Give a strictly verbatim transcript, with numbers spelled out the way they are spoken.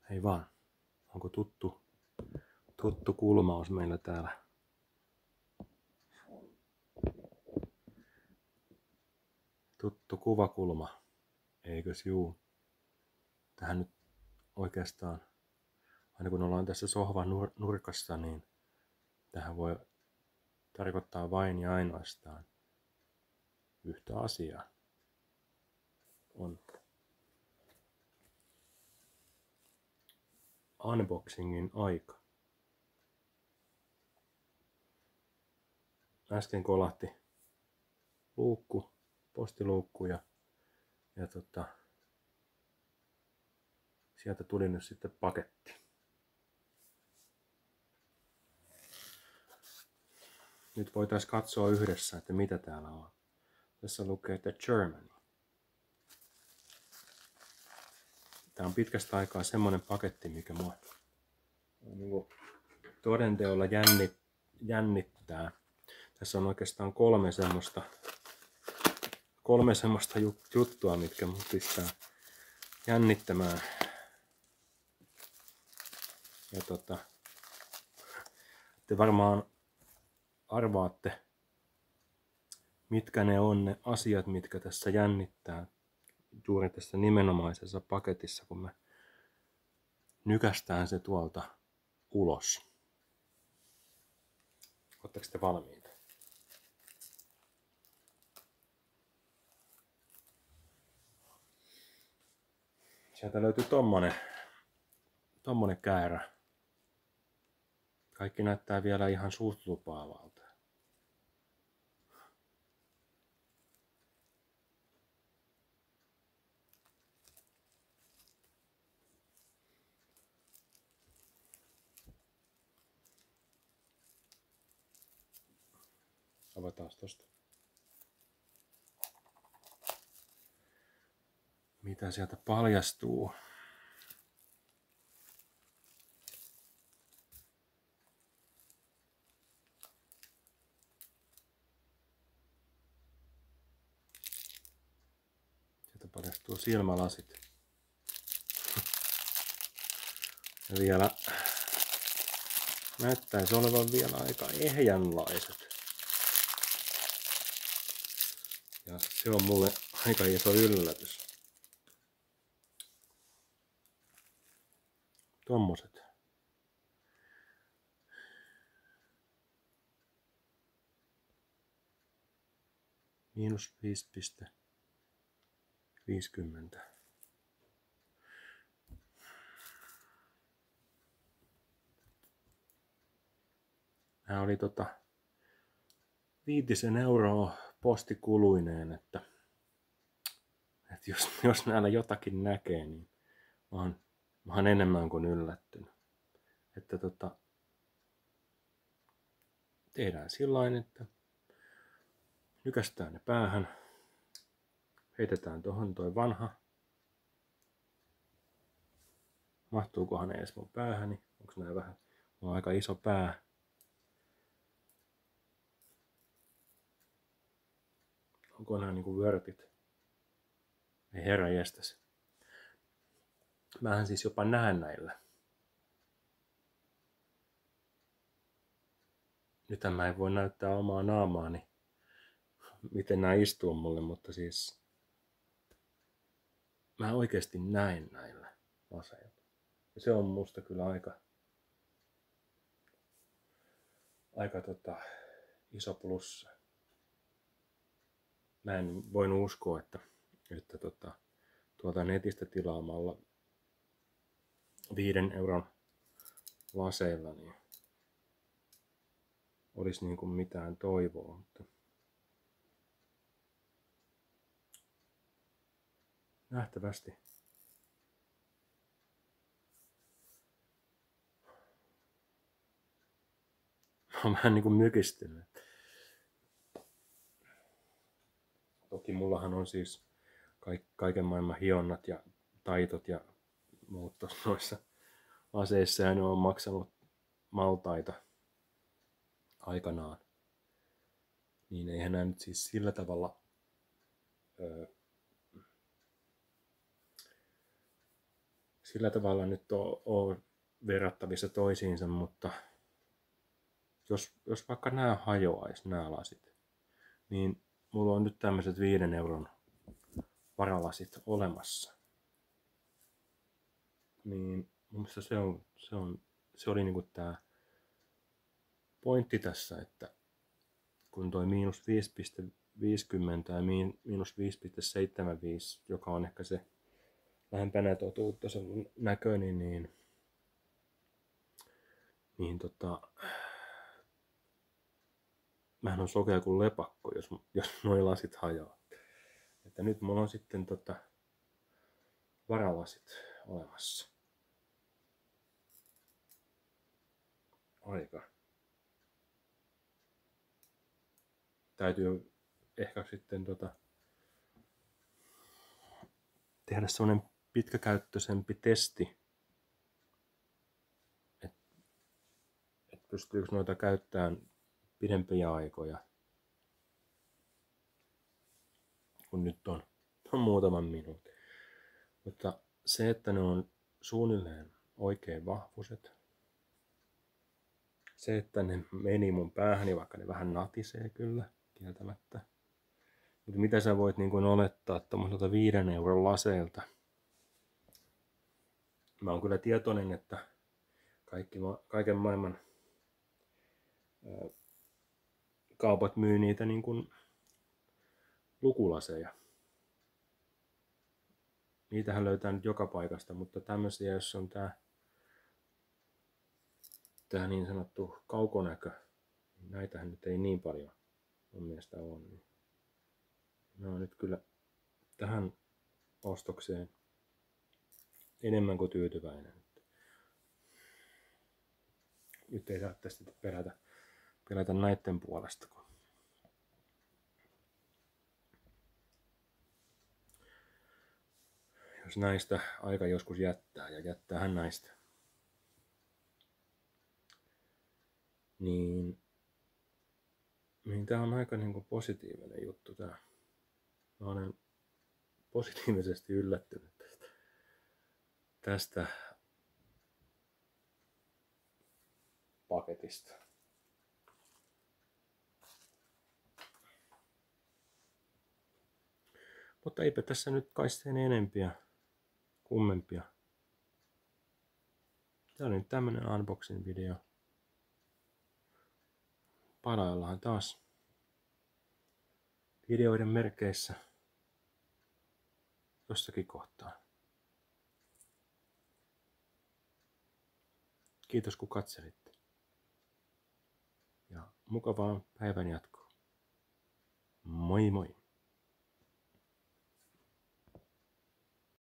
Hei vaan, onko tuttu, tuttu kulmaus meillä täällä? Tuttu kuvakulma, eikös juu? Tähän nyt oikeastaan, aina kun ollaan tässä sohvan nur- nurkassa, niin tähän voi tarkoittaa vain ja ainoastaan yhtä asiaa. On unboxingin aika. Äsken kolahti luukku, postiluukku ja, ja tota, sieltä tuli nyt sitten paketti. Nyt voitaisiin katsoa yhdessä, että mitä täällä on. Tässä lukee The Germany. Tämä on pitkästä aikaa semmoinen paketti, mikä mua niin todenteolla jännit, jännittää. Tässä on oikeastaan kolme semmoista, kolme semmoista juttua, mitkä mut pistää jännittämään. Ja tota, te varmaan arvaatte, mitkä ne on ne asiat, mitkä tässä jännittää juuri tässä nimenomaisessa paketissa, kun me nykästään se tuolta ulos. Oletteko te valmiita? Sieltä löytyy tommonen, tommonen käärä. Kaikki näyttää vielä ihan suht lupaavalta. Avataan tosta. Mitä sieltä paljastuu? Sieltä paljastuu silmälasit. Ja vielä näyttäisi olevan vielä aika ehjänlaiset. Ja se on mulle aika iso yllätys. Tommoset. Miinus viisi pilkku viisikymmentä. Nämä oli tota viitisen euroa postikuluineen, että, että jos, jos näillä jotakin näkee, niin mä oon, mä oon enemmän kuin yllättynyt. Että tota, tehdään sillain, että nykästään ne päähän, heitetään tohon toi vanha. Mahtuukohan ne edes mun päähäni? Onko nää vähän, mulla on aika iso pää. Onko nämä niinku vörtit? Ei herra jästäs. Mähän siis jopa näen näillä. Nythän mä en voi näyttää omaa naamaani, miten nämä istuu mulle, mutta siis mä oikeasti näen näillä laseilla. Ja se on musta kyllä aika, aika tota, iso plussa. Mä en voinut uskoa, että, että tota, tuolta netistä tilaamalla viiden euron laseilla niin olisi niin kuin mitään toivoa. Mutta nähtävästi. Mä oon vähän niin kuin mykistynyt. Toki mullahan on siis kaiken maailman hionnat ja taitot ja muut noissa aseissa ja ne on maksanut maltaita aikanaan. Niin eihän nämä nyt siis sillä tavalla öö, sillä tavalla nyt ole, ole verrattavissa toisiinsa, mutta jos, jos vaikka nämä hajoaisi, nämä lasit, niin mulla on nyt tämmöiset viiden euron varalasit olemassa. Niin mun mielestä se, on, se, on, se oli niinku tää pointti tässä, että kun toi miinus viisi pilkku viisikymmentä ja miinus viisi pilkku seitsemänkymmentäviisi, joka on ehkä se lähempänä totuutta se näköinen, niin, niin tota, mähän on sokea kuin lepakko, jos, jos noi lasit hajoaa. Että nyt mulla on sitten tota varalasit olemassa. Aika. Täytyy ehkä sitten tota tehdä semmonen pitkäkäyttöisempi testi, että et pystyykö noita käyttämään pidempiä aikoja, kun nyt on, on muutaman minuutin. Mutta se, että ne on suunnilleen oikein vahvuiset, se, että ne meni mun päähäni, vaikka ne vähän natisee kyllä, kieltämättä. Mutta mitä sä voit niin kuin olettaa tommoselta viiden euron laseilta? Mä oon kyllä tietoinen, että kaikki, kaiken maailman ää, kaupat myy niitä niin kuin lukulaseja. Niitähän löytää nyt joka paikasta, mutta tämmöisiä, jos on tää, tää niin sanottu kaukonäkö, niin näitähän nyt ei niin paljon mun mielestä ole. Niin mä oon nyt kyllä tähän ostokseen enemmän kuin tyytyväinen. Nyt ei saa tästä pelätä, pelätä näitten puolesta. Jos näistä aika joskus jättää, ja jättäähän näistä, niin, niin tää on aika niin kuin positiivinen juttu tää. Mä olen positiivisesti yllättynyt tästä, tästä paketista. Mutta eipä tässä nyt kai sen enempiä, kummempia. Tää oli nyt tämmönen unboxing video. Palaillaan taas videoiden merkeissä jossakin kohtaa. Kiitos kun katselitte. Ja mukavaa päivän jatkoa. Moi moi!